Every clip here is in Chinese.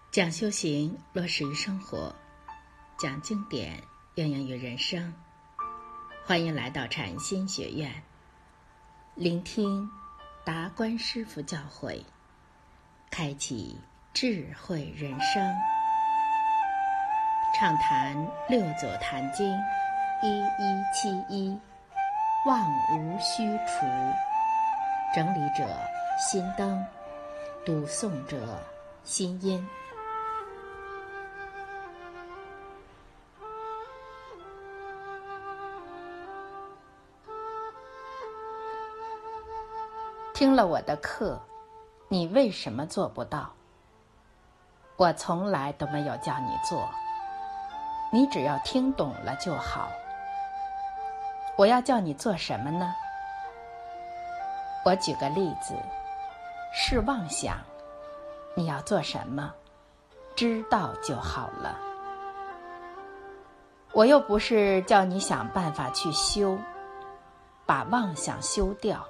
讲修行，落实于生活；讲经典，应用于人生。欢迎来到禅心学院，聆听达观师父教诲，开启智慧人生。畅谈六祖坛经1171，妄无虚除。整理者心灯，读诵者心音。听了我的课，你为什么做不到？我从来都没有叫你做，你只要听懂了就好。我要叫你做什么呢？我举个例子，是妄想，你要做什么？知道就好了。我又不是叫你想办法去修，把妄想修掉。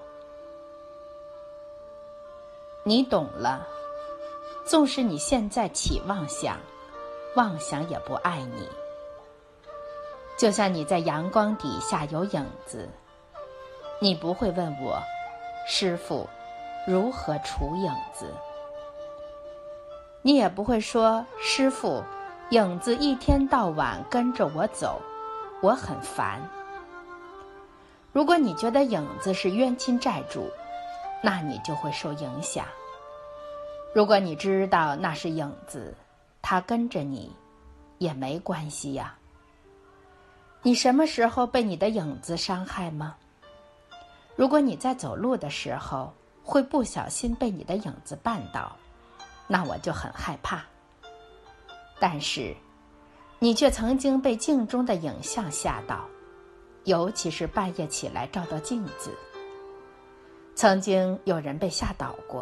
你懂了，纵使你现在起妄想，妄想也不爱你。就像你在阳光底下有影子，你不会问我，师父，如何除影子？你也不会说，师父，影子一天到晚跟着我走，我很烦。如果你觉得影子是冤亲债主，那你就会受影响。如果你知道那是影子，它跟着你也没关系呀。你什么时候被你的影子伤害吗？如果你在走路的时候会不小心被你的影子绊倒，那我就很害怕。但是你却曾经被镜中的影像吓到，尤其是半夜起来照到镜子。曾经有人被吓倒过。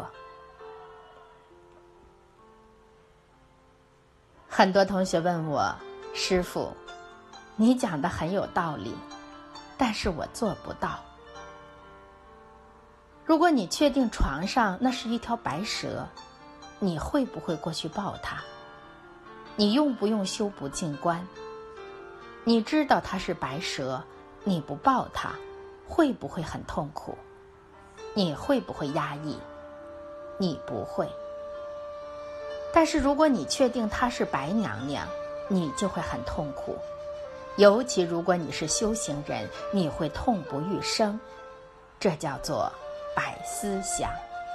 很多同学问我，师父，你讲的很有道理，但是我做不到。如果你确定床上那是一条白蛇，你会不会过去抱它？你用不用修补静观？你知道它是白蛇，你不抱它，会不会很痛苦？你会不会压抑？你不会。但是如果你确定她是白娘娘，你就会很痛苦。尤其如果你是修行人，你会痛不欲生。这叫做百思想。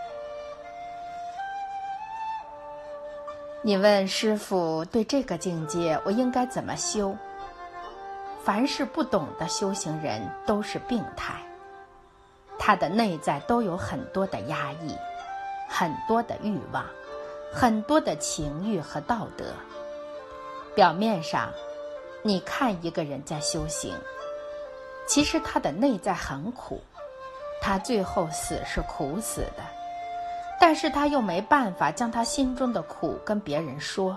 你问师父，对这个境界我应该怎么修？凡是不懂的修行人都是病态，他的内在都有很多的压抑，很多的欲望，很多的情欲和道德。表面上你看一个人在修行，其实他的内在很苦，他最后死是苦死的，但是他又没办法将他心中的苦跟别人说。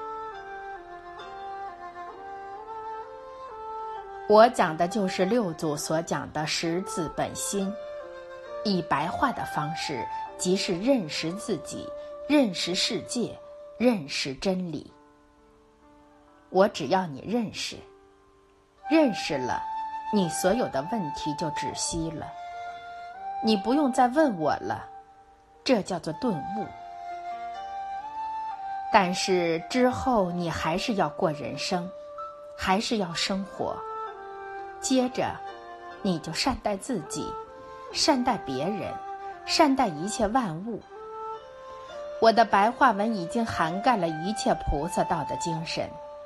我讲的就是六祖所讲的识自本心，以白话的方式，即是认识自己，认识世界，认识真理。我只要你认识，认识了，你所有的问题就止息了，你不用再问我了，这叫做顿悟。但是之后你还是要过人生，还是要生活。接着你就善待自己，善待别人，善待一切万物。我的白话文已经涵盖了一切菩萨道的精神。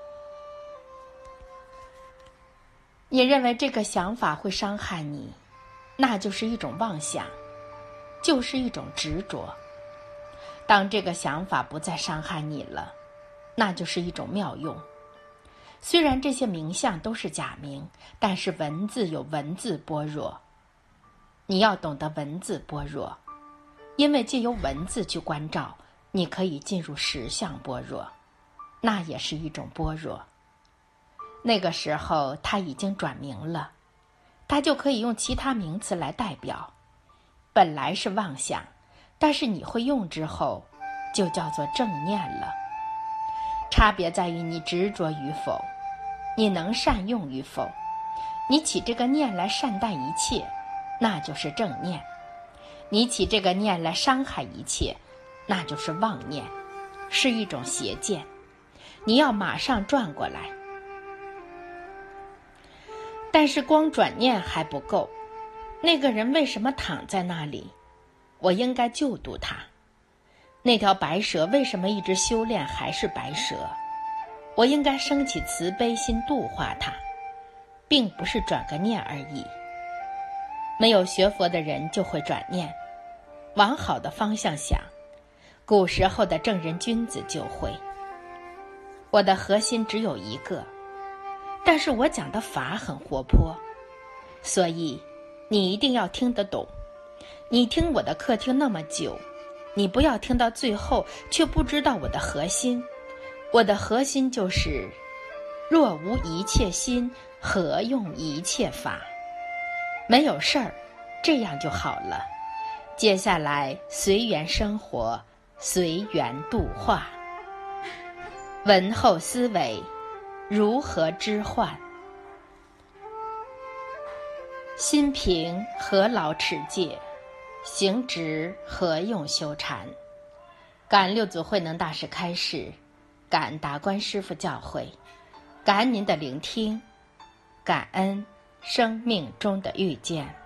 你认为这个想法会伤害你，那就是一种妄想，就是一种执着。当这个想法不再伤害你了，那就是一种妙用。虽然这些名相都是假名，但是文字有文字般若。你要懂得文字般若，因为借由文字去关照，你可以进入实相般若，那也是一种般若。那个时候它已经转名了，它就可以用其他名词来代表。本来是妄想，但是你会用之后，就叫做正念了。 差别在于你执着与否，你能善用与否。你起这个念来善待一切，那就是正念；你起这个念来伤害一切，那就是妄念，是一种邪见。你要马上转过来。但是光转念还不够，那个人为什么躺在那里？我应该救度他。那条白蛇为什么一直修炼还是白蛇？我应该升起慈悲心度化他，并不是转个念而已。没有学佛的人就会转念，往好的方向想，古时候的正人君子就会。我的核心只有一个，但是我讲的法很活泼，所以你一定要听得懂。你听我的课听那么久，你不要听到最后却不知道我的核心。我的核心就是若无一切心，何用一切法？没有事儿，这样就好了。接下来随缘生活，随缘度化。闻后思维，如何知幻？心平何劳持戒？行直何用修禅？感六祖慧能大师开示，感达观师父教诲，感恩您的聆听，感恩生命中的遇见。